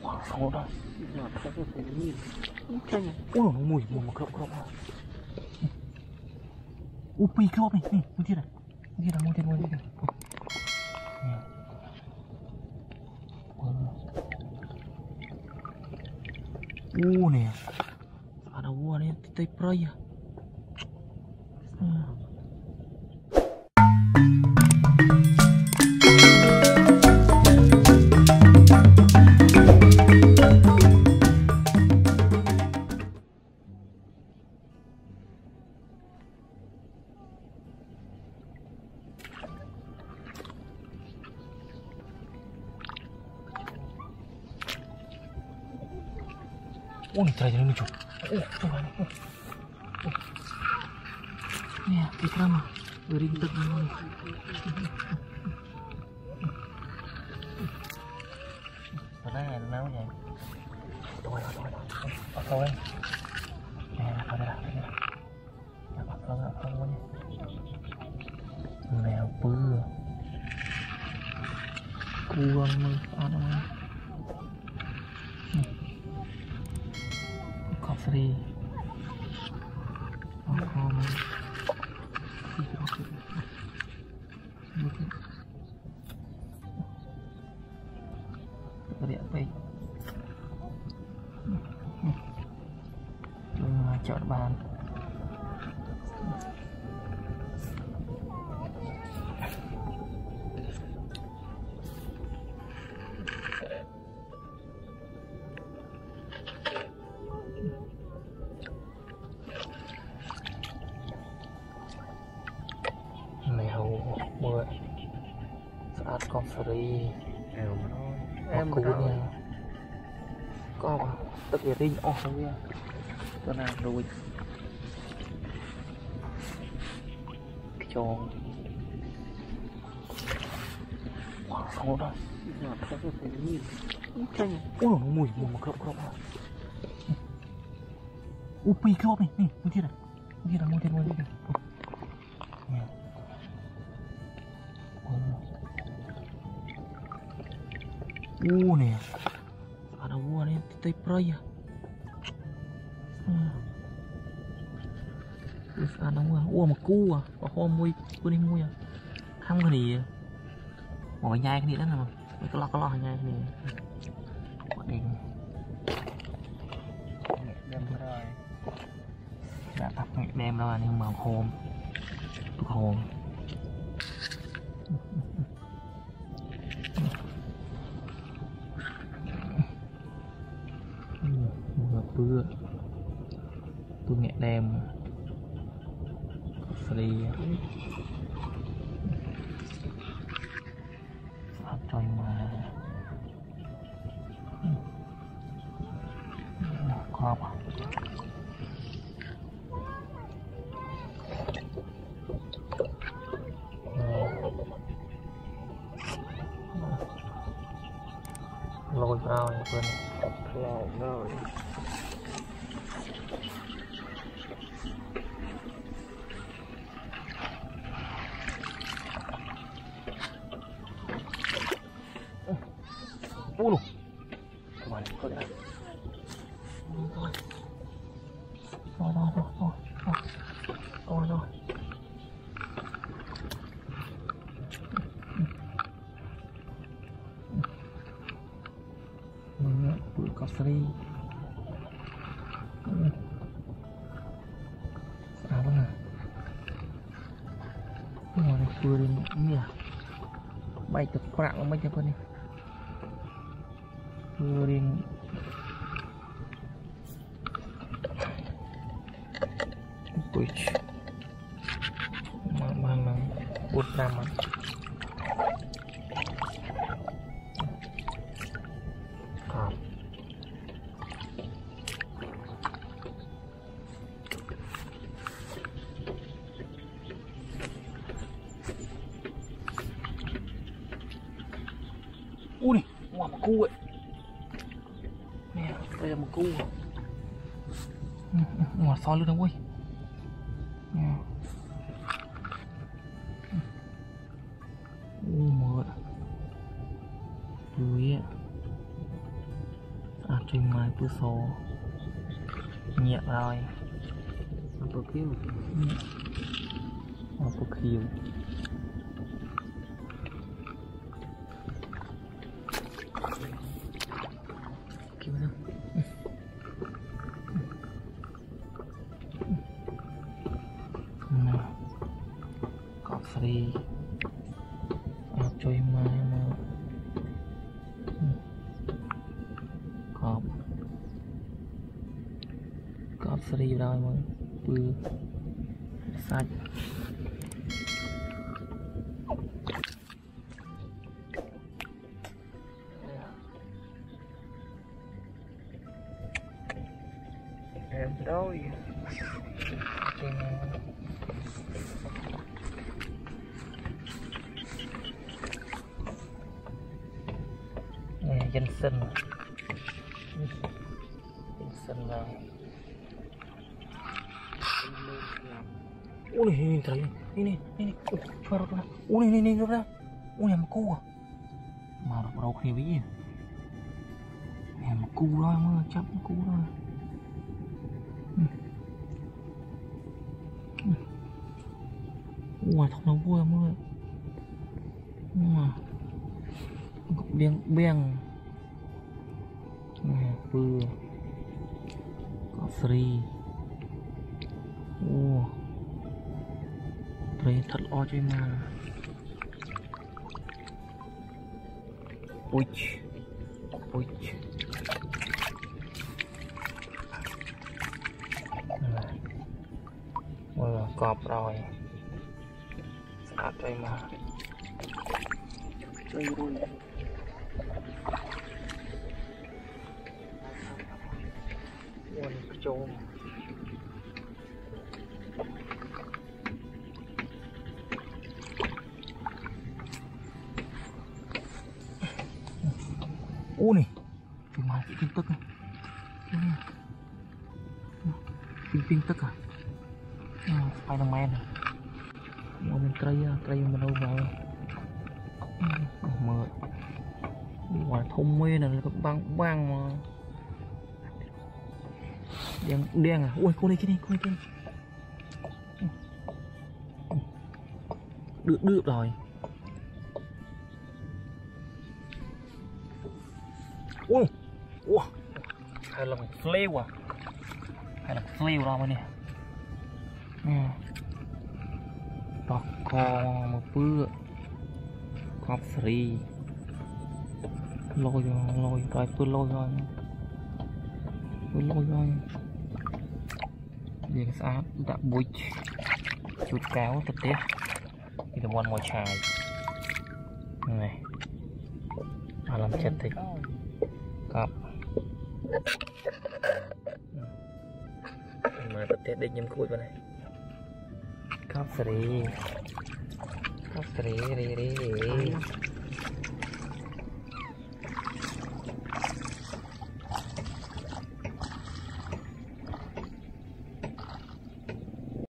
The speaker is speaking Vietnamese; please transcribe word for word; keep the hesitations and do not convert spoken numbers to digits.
Xong đó. Ôi nó mùi mùi mà crop crop. Upi crop này, này, mua chưa này? Mua chưa này, mua chưa mua chưa này. Uh nè, ada gua nih titik proy ya. Oh, ini terakhir lucu. Oh, coba nih. Oh. Ini ya, ikrama. Berintek ini. Mana ya, mau ya? Thôi, thôi, thôi. Bắt thôi. Nè, thôi đây đây. Ya, bắt thôi, bắt thôi nhé. Mèo bưa. Cuồng mưa, ăn không? Free. Oh, Beri apa ini? Cuma chọn bàn. Mưa saat konseri em cú nha có tất cả đi ô nha tôi làm rồi cho xong đó. Ôi nó mùi mùi mà crop crop. Upi crop này, này, mua chưa này? Mua chưa này, mua chưa mua chưa này. Uh nè, ada gua nih titik proy ya. Terus ada gua, gua mà cu à, có hôm mui, cu đi mui à, không cái gì, ngồi nhai cái gì đó nè mà, cái lo cái lo nhai cái gì, quả đen, đem rồi, đã tập đem rồi nhưng mà hôm, hôm. Bữa tôi nghe đem free phát cho mà crop lôi vào quên lôi rồi. Uno. Vale, joder. Rồi, rồi, rồi, rồi, rồi, rồi. Mình bụi cà phê. Sao vậy? Ngồi đây vừa đến nè. Bay từ quạng mấy cái con này. Touring which mana buat nama ah. Ui, ngoài một cu ấy. Nè, đây là một cu. Ngoài soi luôn đâu ui. Nè. U mượt. Tùy ạ. chơi mai cứ số nhẹ rồi có kêu có kêu kêu đâu có free chơi mai mà có có free rồi mà vừa sạch em đôi dân sinh dân sinh vào ui này trời này này này cho nó ra ui này này nó ra ui này mà cu à mà nó đâu khi ví này mà cu rồi mà chấp cu rồi ui thật nó vui mà mà biếng biếng này vừa có free ô free thật lo cho mà ui ui vừa cọp rồi sạch cho mà chơi rồi ôi trôn ô này thì mà chị tin tức này tin tin tức à Spiderman này mà mình cây cây mình đâu vào mờ ngoài thông mê này là băng băng mà đen đen à ui cô đây cái này cô đây cái này được được rồi ui ui hay là flew à hay là flew ra mà nè nè bọc kho một bữa cọp free lôi lôi rồi tôi lôi rồi tôi lôi rồi vì cái xã đã bụi chút cáo thật tiếc thì là one more chai này à, làm chết thì cọp mà thật tiếc định nhầm cùi vào này cọp free cọp free đi đi đi